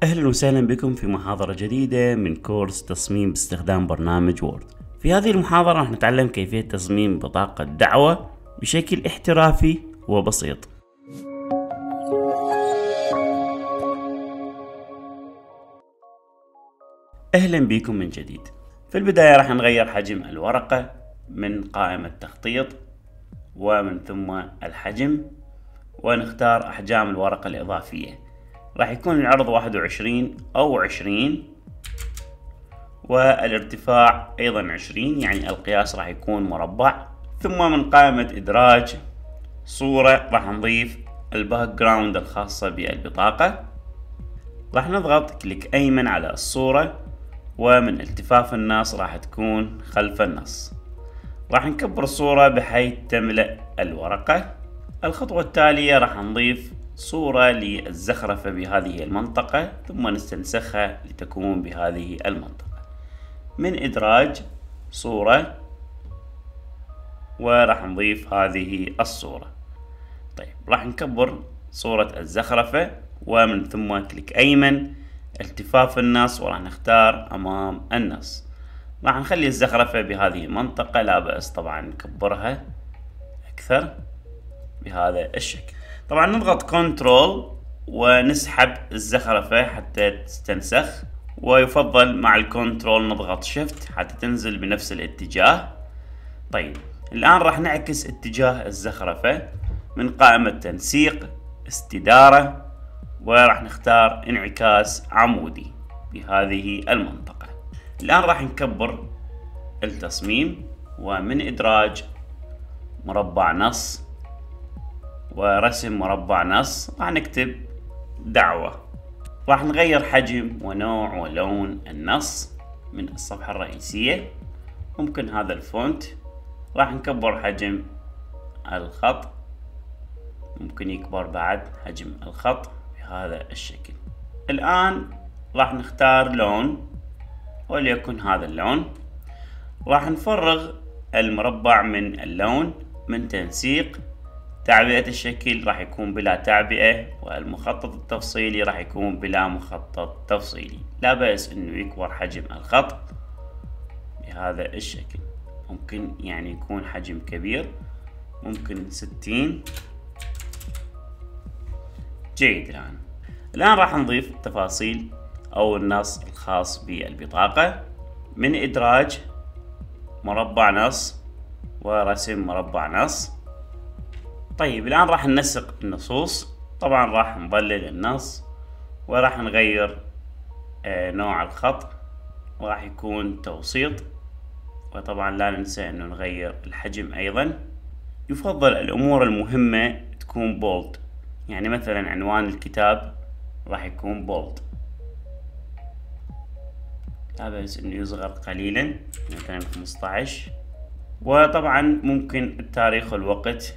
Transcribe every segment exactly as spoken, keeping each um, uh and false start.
أهلا وسهلا بكم في محاضرة جديدة من كورس تصميم باستخدام برنامج وورد. في هذه المحاضرة راح نتعلم كيفية تصميم بطاقة دعوة بشكل احترافي وبسيط. أهلا بكم من جديد. في البداية راح نغير حجم الورقة من قائمة تخطيط ومن ثم الحجم، ونختار أحجام الورقة الإضافية. راح يكون العرض واحد وعشرين أو عشرين، والارتفاع أيضا عشرين، يعني القياس راح يكون مربع. ثم من قائمة إدراج صورة راح نضيف الباك جراوند الخاصة بالبطاقة. راح نضغط كليك أيمن على الصورة، ومن التفاف النص راح تكون خلف النص. راح نكبر الصورة بحيث تملأ الورقة. الخطوة التالية راح نضيف صورة للزخرفة بهذه المنطقة، ثم نستنسخها لتكون بهذه المنطقة. من إدراج صورة، وراح نضيف هذه الصورة. طيب راح نكبر صورة الزخرفة، ومن ثم كليك أيمن التفاف النص، وراح نختار أمام النص. راح نخلي الزخرفة بهذه المنطقة، لا بأس طبعا نكبرها أكثر بهذا الشكل. طبعا نضغط كنترول ونسحب الزخرفة حتى تستنسخ، ويفضل مع الكنترول نضغط شيفت حتى تنزل بنفس الاتجاه. طيب الآن راح نعكس اتجاه الزخرفة من قائمة تنسيق استدارة، وراح نختار انعكاس عمودي بهذه المنطقة. الآن راح نكبر التصميم، ومن إدراج مربع نص ورسم مربع نص راح نكتب دعوة. راح نغير حجم ونوع ولون النص من الصفحة الرئيسية، ممكن هذا الفونت. راح نكبر حجم الخط، ممكن يكبر بعد حجم الخط بهذا الشكل. الآن راح نختار لون وليكن هذا اللون. راح نفرغ المربع من اللون. من تنسيق تعبئة الشكل راح يكون بلا تعبئة، والمخطط التفصيلي راح يكون بلا مخطط تفصيلي. لا بأس انه يكبر حجم الخط بهذا الشكل، ممكن يعني يكون حجم كبير، ممكن ستين. جيد. الآن الآن راح نضيف التفاصيل أو النص الخاص بالبطاقة. من إدراج مربع نص ورسم مربع نص. طيب الآن راح ننسق النصوص. طبعا راح نظلل النص، وراح نغير آه نوع الخط، راح يكون توسيط. وطبعا لا ننسى انه نغير الحجم ايضا. يفضل الامور المهمة تكون بولد، يعني مثلا عنوان الكتاب راح يكون بولد، لا بأس انه يصغر قليلا مثلا خمسة عشر. وطبعا ممكن التاريخ والوقت،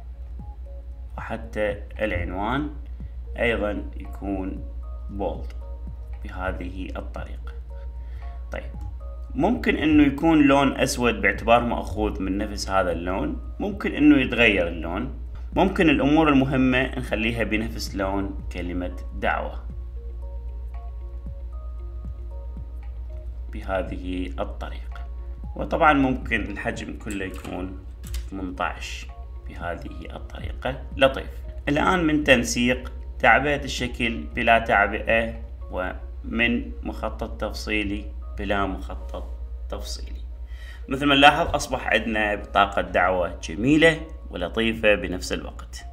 وحتى العنوان ايضا يكون بولد بهذه الطريقة. طيب ممكن انه يكون لون اسود باعتبار مأخوذ من نفس هذا اللون، ممكن انه يتغير اللون. ممكن الامور المهمة نخليها بنفس لون كلمة دعوة بهذه الطريقة. وطبعا ممكن الحجم كله يكون ثمانية عشر بهذه الطريقة. لطيف. الآن من تنسيق تعبئة الشكل بلا تعبئة، ومن مخطط تفصيلي بلا مخطط تفصيلي. مثل ما نلاحظ أصبح عندنا بطاقة دعوة جميلة ولطيفة بنفس الوقت.